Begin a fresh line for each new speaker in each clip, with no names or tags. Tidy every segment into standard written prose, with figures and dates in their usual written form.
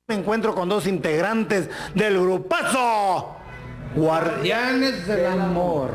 Me encuentro con dos integrantes del grupazo
Guardianes del Amor.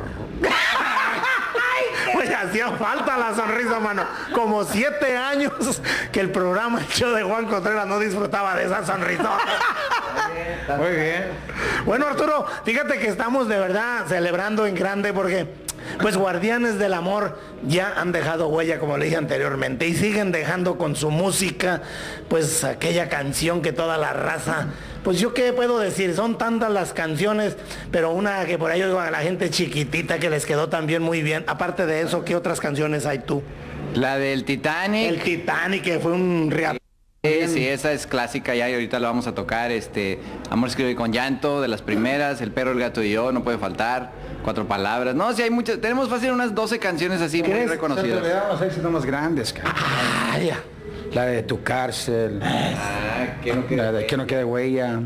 Oye, hacía falta la sonrisa, mano. Como 7 años que el programa, el show de Juan Contreras, no disfrutaba de esa sonrisa.
Muy bien.
Bueno, Arturo, fíjate que estamos de verdad celebrando en grande porque pues Guardianes del Amor ya han dejado huella, como le dije anteriormente, y siguen dejando con su música pues aquella canción que toda la raza, pues yo qué puedo decir, son tantas las canciones, pero una que por ahí oigo a la gente chiquitita que les quedó también muy bien. Aparte de eso, ¿qué otras canciones hay tú?
La del Titanic.
El Titanic, que fue un real.
Sí, esa es clásica ya y ahorita la vamos a tocar. Amor escribe con llanto, de las primeras, El perro, el gato y yo, no puede faltar. 4 palabras. No, sí hay muchas. Tenemos fácil unas 12 canciones así muy reconocidas.
Le damos éxitos más grandes, cara.
Ah, ya.
La de Tu cárcel.
Que no
La de Que no quede huella.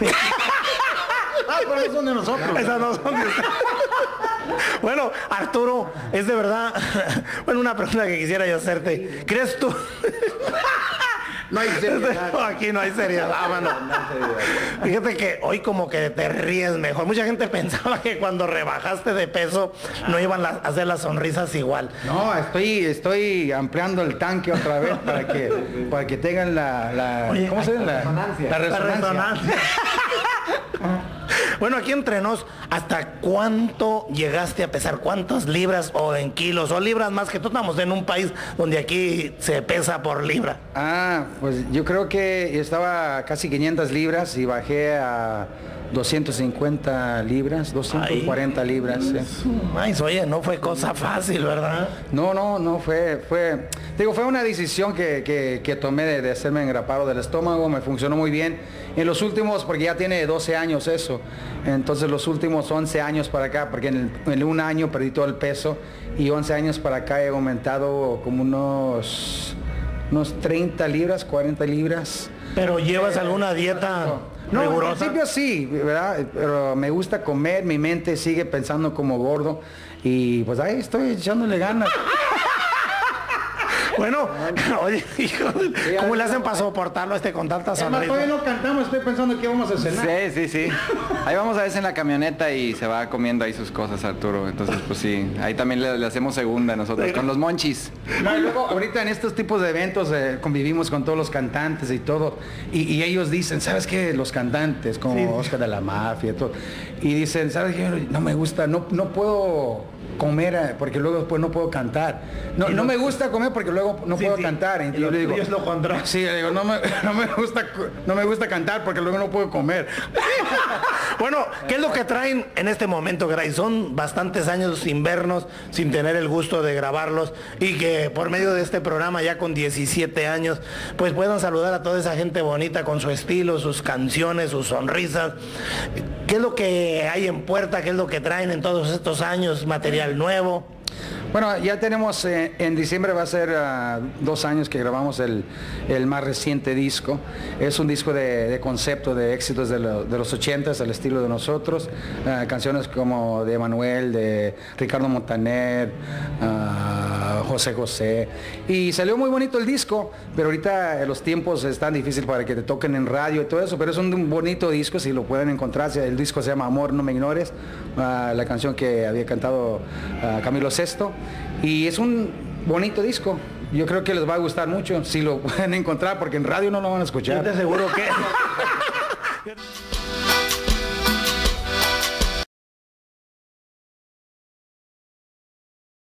Pero no son de nosotros.
Esas no son de usted. Bueno, Arturo, es de verdad, bueno, una pregunta que quisiera yo hacerte. ¿Crees tú?
No hay seriedad.
No, aquí no hay seriedad, mano. Fíjate que hoy como que te ríes mejor. Mucha gente pensaba que cuando rebajaste de peso no iban a hacer las sonrisas igual.
No, estoy ampliando el tanque otra vez para que tengan
Oye,
¿cómo se dice? La resonancia.
Bueno, aquí entre nos, ¿hasta cuánto llegaste a pesar? ¿Cuántas libras o en kilos o libras más? Que tú estamos en un país donde aquí se pesa por libra.
Pues yo creo que estaba casi 500 libras y bajé a 250 libras, 240 libras.
Ay, oye, no fue cosa fácil, ¿verdad?
No, fue una decisión que tomé de hacerme engrapado del estómago, me funcionó muy bien. En los últimos, porque ya tiene 12 años eso, entonces los últimos 11 años para acá, porque en un año perdí todo el peso y 11 años para acá he aumentado como unos 30 libras, 40 libras.
¿Pero llevas alguna dieta
No,
rigurosa?
al principio sí, ¿verdad? Pero me gusta comer, mi mente sigue pensando como gordo y pues ahí estoy echándole ganas.
Bueno, oye, hijo, ¿cómo le hacen para soportarlo con tanta sonrisa?
Todavía no cantamos, estoy pensando que vamos a cenar.
Sí. Ahí vamos a veces en la camioneta y se va comiendo ahí sus cosas, Arturo. Entonces, pues sí, ahí también le hacemos segunda nosotros, con los monchis.
No, y luego ahorita en estos tipos de eventos convivimos con todos los cantantes y todo. Y ellos dicen, ¿sabes qué? Los cantantes, como Oscar de la Mafia y todo. Y dicen, ¿sabes qué? No me gusta, no puedo comer porque luego después no puedo cantar. No me gusta comer porque luego no puedo cantar. Y yo le digo,
es lo contrario.
Sí, le digo, no me gusta cantar porque luego no puedo comer.
Bueno, ¿qué es lo que traen en este momento, Gray? Son bastantes años sin vernos, sin tener el gusto de grabarlos y que por medio de este programa ya con 17 años, pues puedan saludar a toda esa gente bonita con su estilo, sus canciones, sus sonrisas. ¿Qué es lo que hay en puerta? ¿Qué es lo que traen en todos estos años? ¿Material nuevo?
Bueno, ya tenemos, en diciembre va a ser 2 años que grabamos el más reciente disco. Es un disco de concepto, de éxitos de los 80s, al estilo de nosotros. Canciones como de Emanuel, de Ricardo Montaner, José José. Y salió muy bonito el disco, pero ahorita los tiempos están difíciles para que te toquen en radio y todo eso, pero es un bonito disco, si lo pueden encontrar. El disco se llama Amor, no me ignores, la canción que había cantado Camilo Sesto. Y es un bonito disco. Yo creo que les va a gustar mucho si lo pueden encontrar, porque en radio no lo van a escuchar.
Yo te aseguro que